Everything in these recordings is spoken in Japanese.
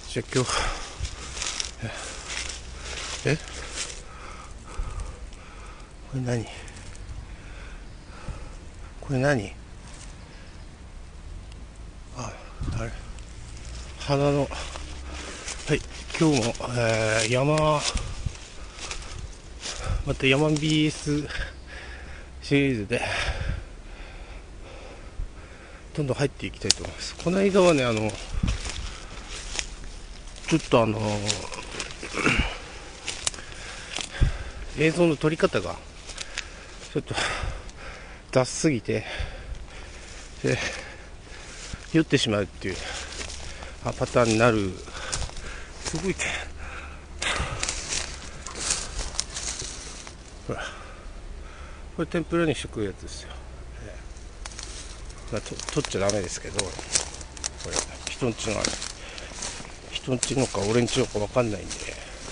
じゃあ今日これ何あれ花の、はい、今日も、また山 BS シリーズでどんどん入っていきたいと思います。この間はね、ちょっと映像の撮り方がちょっと雑すぎて、で酔ってしまうっていうパターンになる。すごいね。ほら、これ天ぷらにして食うやつですよ。取っちゃダメですけど、これ人んちのか俺んちのか分かんないんで、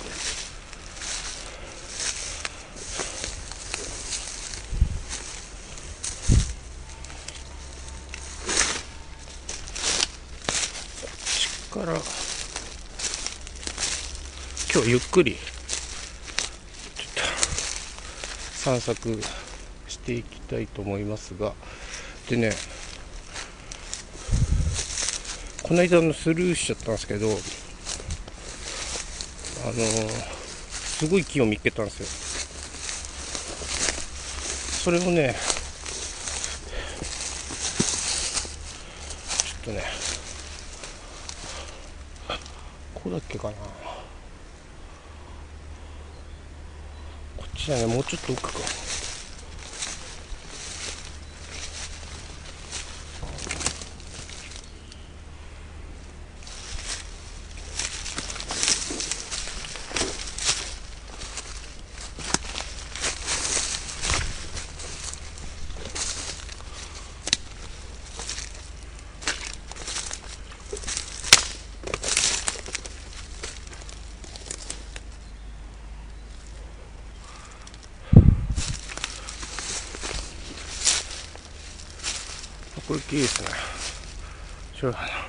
から今日ゆっくりちょっと散策していきたいと思いますが、でね、この間スルーしちゃったんですけど、すごい木を見つけたんですよ。それをね、ちょっとね、ここだっけかな、こっちだね、もうちょっと奥か。これいいですね。しょうがない。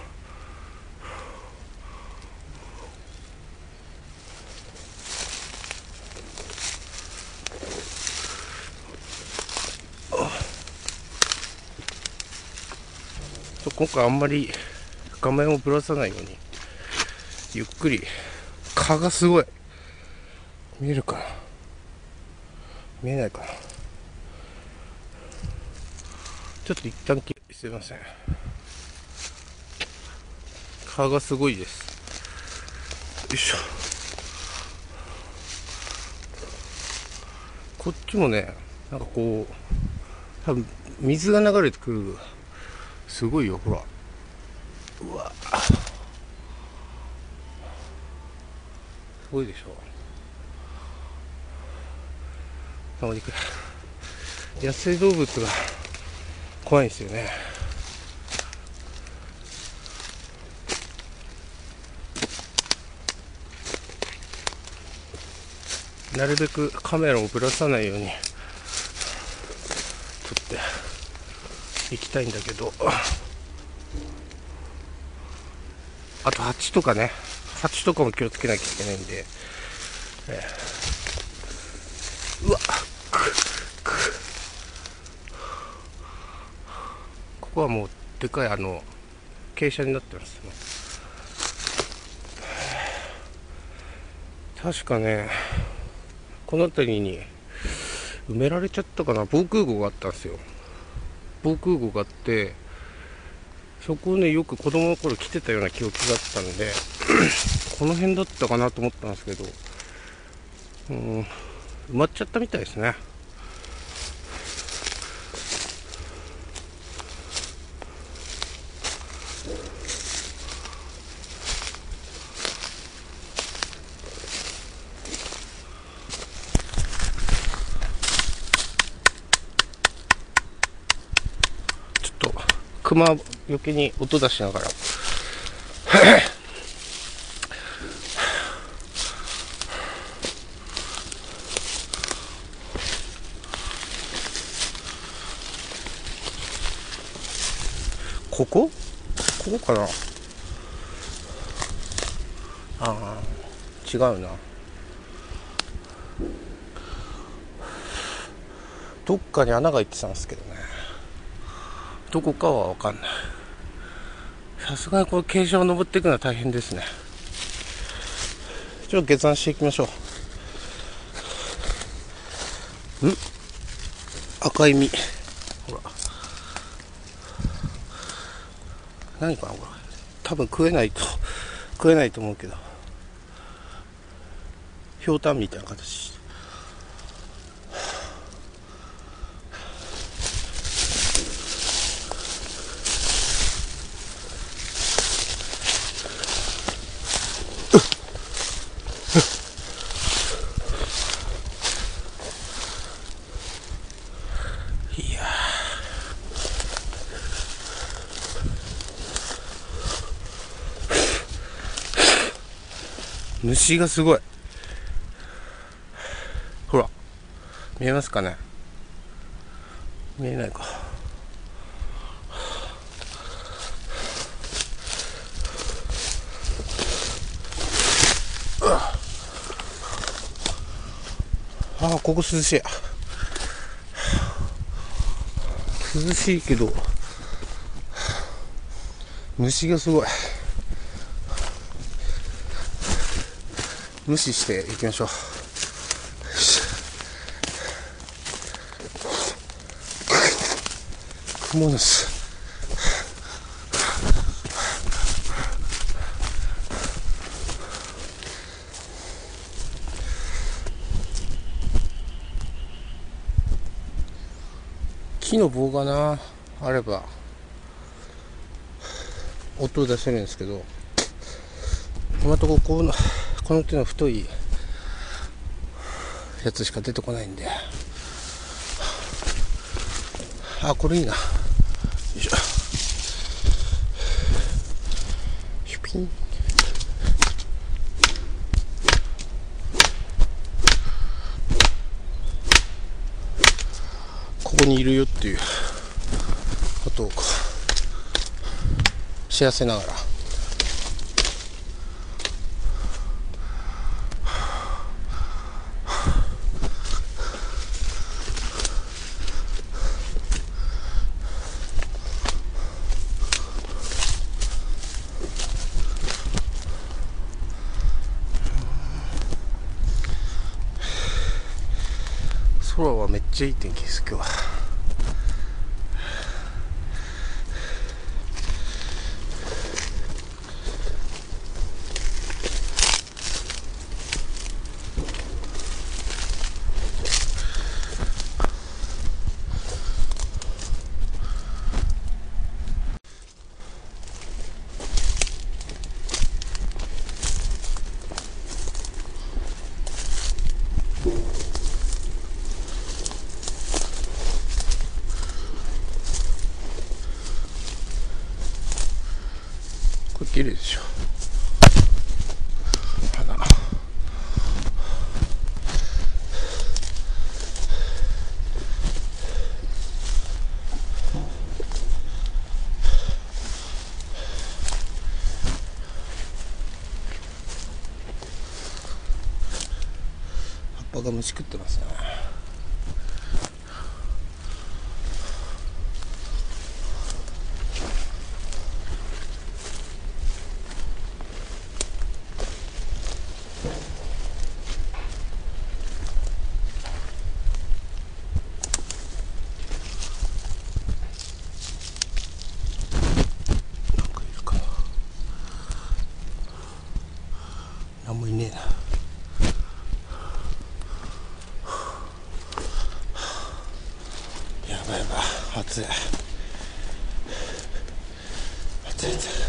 今回あんまり画面をぶらさないようにゆっくり。蚊がすごい見えるかな、見えないかな。ちょっと一旦すいません。蚊がすごいです。よいしょ。こっちもね、なんかこう多分水が流れてくる。すごいよ、ほら。うわ、すごいでしょ。たまに野生動物が怖いんですよね。なるべくカメラをぶらさないように撮っていきたいんだけど、あと蜂とかも気をつけなきゃいけないんで、うわっ、ここはもうでかい傾斜になってますね。確かね、この辺りに埋められちゃったかな、防空壕があったんですよ。防空壕があって、そこをね、よく子供の頃来てたような記憶があったんでこの辺だったかなと思ったんですけど、埋まっちゃったみたいですね。ちょっと熊よけに音出しながらここかな。 ああ、違うな。どっかに穴が開いてたんですけどね、どこかは分かんない。さすがにこの傾斜を登っていくのは大変ですね。ちょっと下山していきましょう。赤い実、ほら、何かなこれ。多分食えないと思うけど、ひょうたんみたいな形して。いやー、虫がすごい。ほら、見えますかね。見えないか。ああ、ここ涼しい。涼しいけど虫がすごい。無視していきましょう。クモの巣。木の棒がなあれば音を出せるんですけど、今のところこの手の太いやつしか出てこないんで。あ、これいいな。よいしょ。シュピン。ここにいるよっていうことを知らせながら。空はめっちゃいい天気です今日は。これ綺麗でしょ。花。葉っぱが虫食ってますね。何もいねえな。やばいやばい、暑い暑い暑い。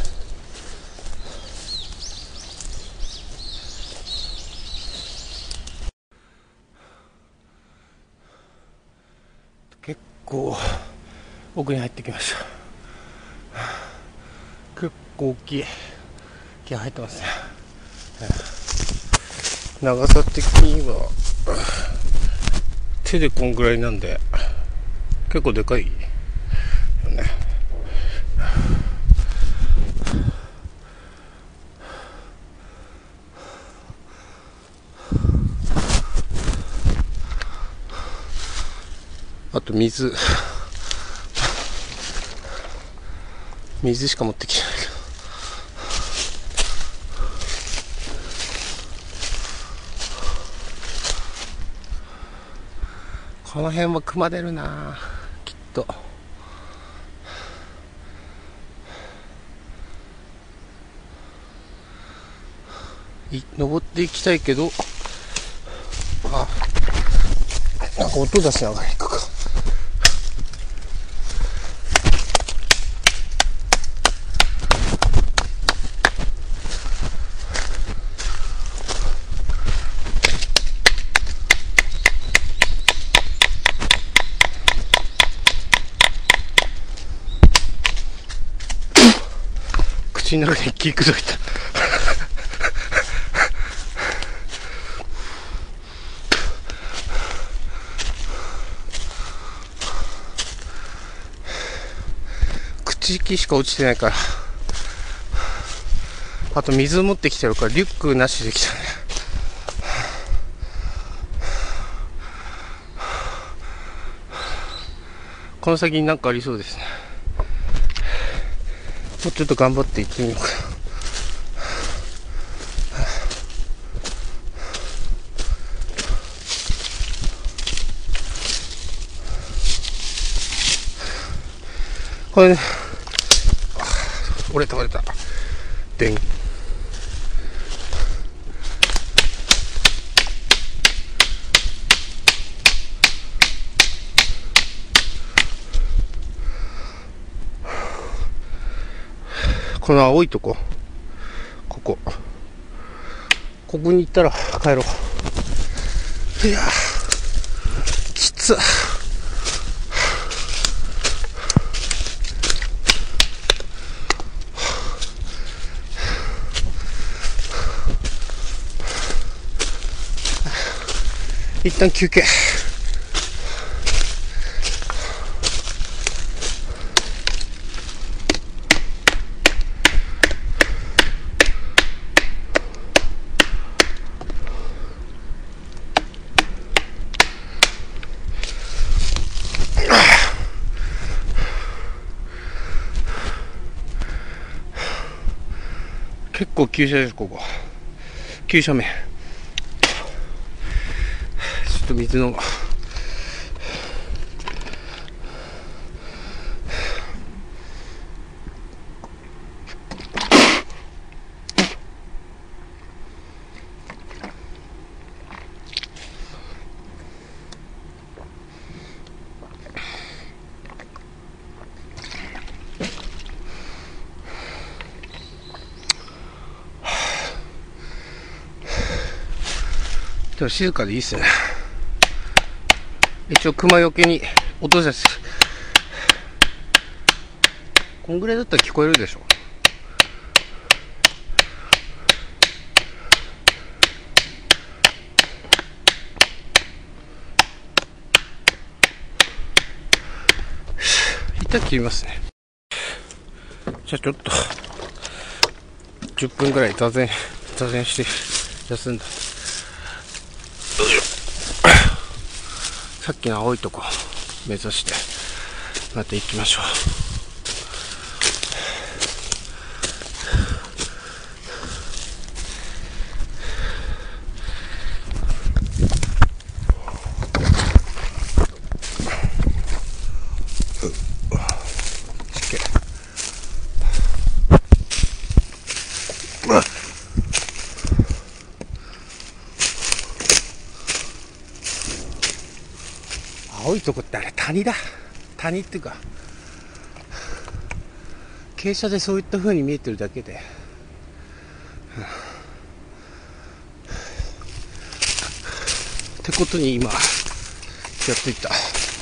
結構奥に入ってきました。結構大きい木が入ってますね。長さ的には手でこんぐらいなんで結構でかいよね。 あと水しか持ってきてないけど、この辺は熊出るなきっと。登っていきたいけど、なんか音出しながら行くか。口の中にキックといた。口息しか落ちてないから。あと水持ってきてるからリュックなしできたね。この先になんかありそうですね。もうちょっと頑張って行ってみようかな。これね、折れたでん。この青いとこ、ここに行ったら帰ろう。いやーきつっ。一旦休憩。結構急斜です、ここ。急斜面。ちょっと水飲む。でも静かでいいっすね。一応熊よけに音です。こんぐらいだったら聞こえるでしょ。一旦切りますね。じゃあちょっと10分ぐらい座禅して休んだ。さっきの青いとこ目指してまた行きましょう。青いとこってあれ谷だ。谷っていうか傾斜でそういった風に見えてるだけで、ってことに今やっていった。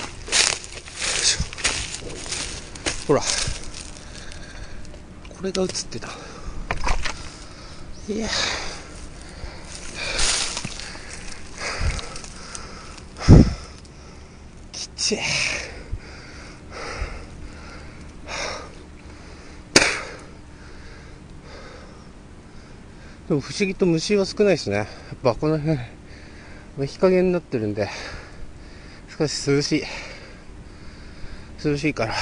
ほらこれが映ってた。いやきちい。でも不思議と虫は少ないですね。やっぱこの辺日陰になってるんで少し涼しい。 涼しいから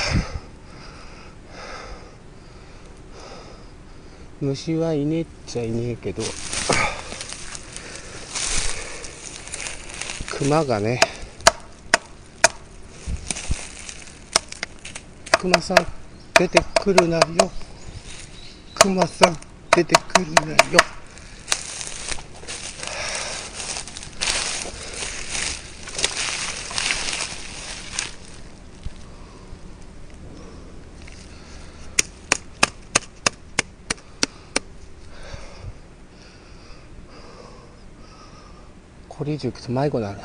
虫はいねえっちゃいねえけど、クマがね、クマさん出てくるなよ、クマさん出てくるなよ。これ以上行くと迷子になるな。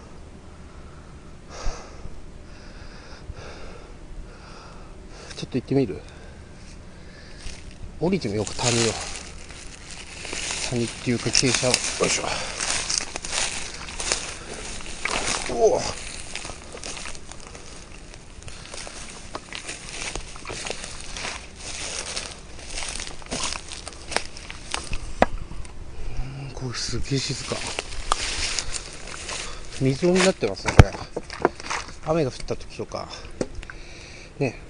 ちょっと行ってみる。降りてみようか、谷を。谷っていうか傾斜を。よいしょ。おお。これすげえ静か。水になってますね、これ。雨が降った時とかね、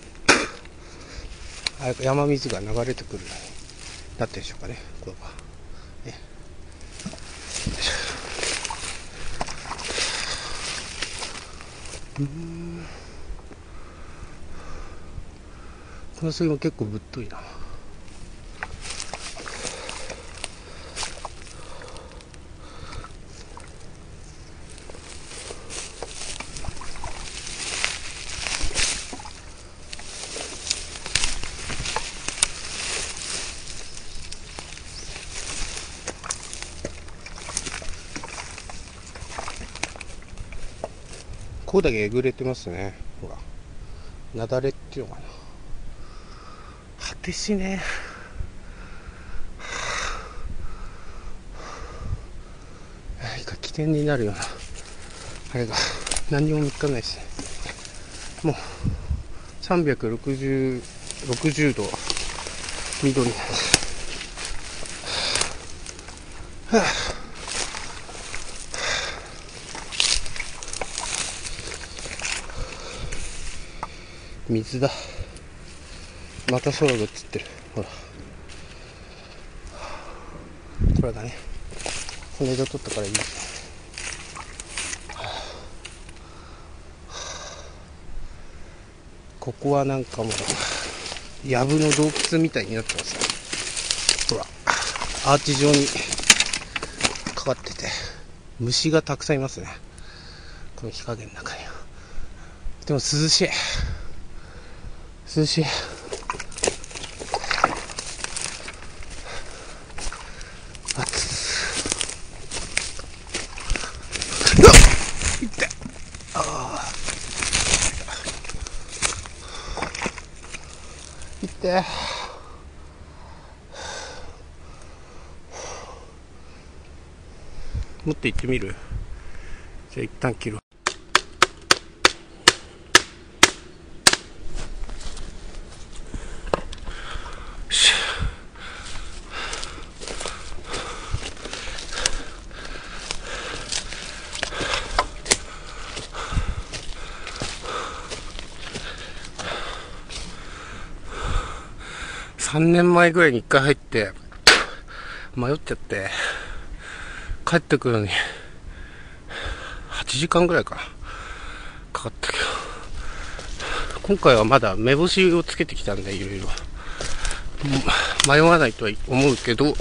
山水が流れてくるなってるでしょうかね、これはね。この杉も結構ぶっといな。ここだけえぐれてますね。ほら、雪崩っていうのかな。果てしねえ。何か起点になるようなあれが何にも見つかんないですね。もう360度緑なんです。はあ、水だ。また空が映ってる。ほら、これがね、この間撮ったからいいですね。ここはなんかもう藪の洞窟みたいになってますね。ほら、アーチ状にかかってて虫がたくさんいますね、この日陰の中に。でも涼しい、涼しい。いって持って行ってみる。じゃあ一旦切る。3年前ぐらいに1回入って迷っちゃって帰ってくるのに8時間ぐらいかかったけど、今回はまだ目星をつけてきたんで、いろいろ迷わないとは思うけど、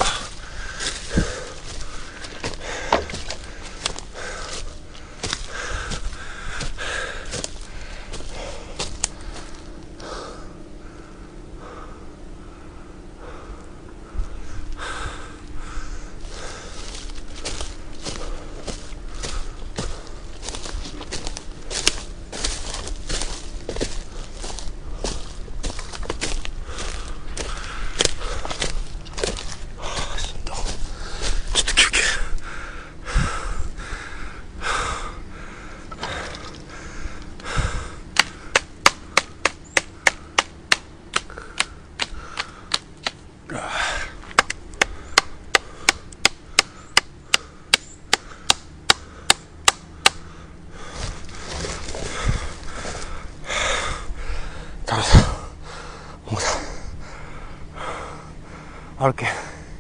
歩けん。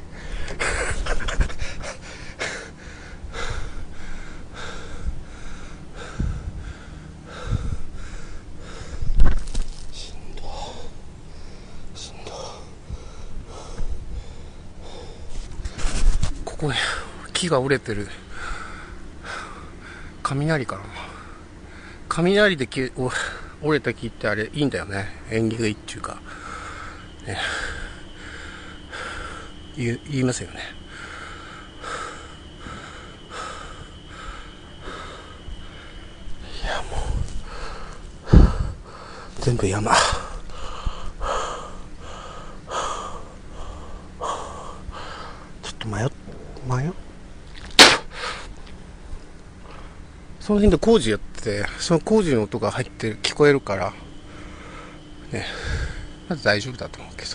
ここ木が折れてる。雷かな。雷で折れた木ってあれいいんだよね。縁起がいいっていうか、ね、言いますよね。いやもう全部山。ちょっと迷っその辺で工事やってて、その工事の音が入って聞こえるからね、まず大丈夫だと思うけど。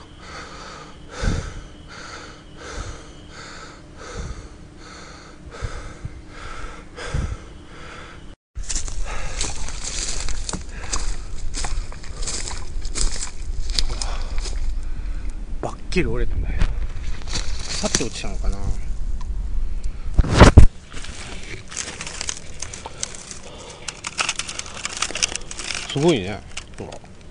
バッキリ折れたね。さって落ちたのかな。すごいね。ほら。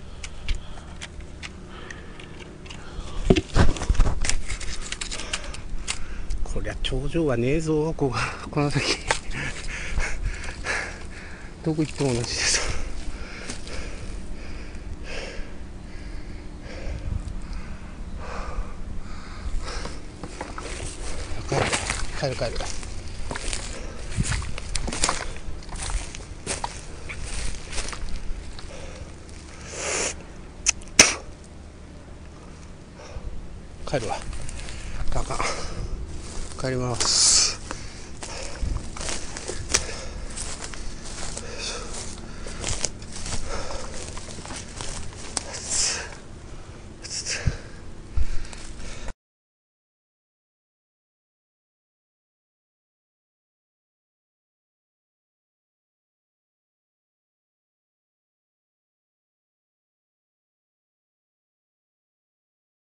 こりゃ頂上はねえぞ、この先。どこ行っても同じです。帰る。帰るわ。あかん。帰ります。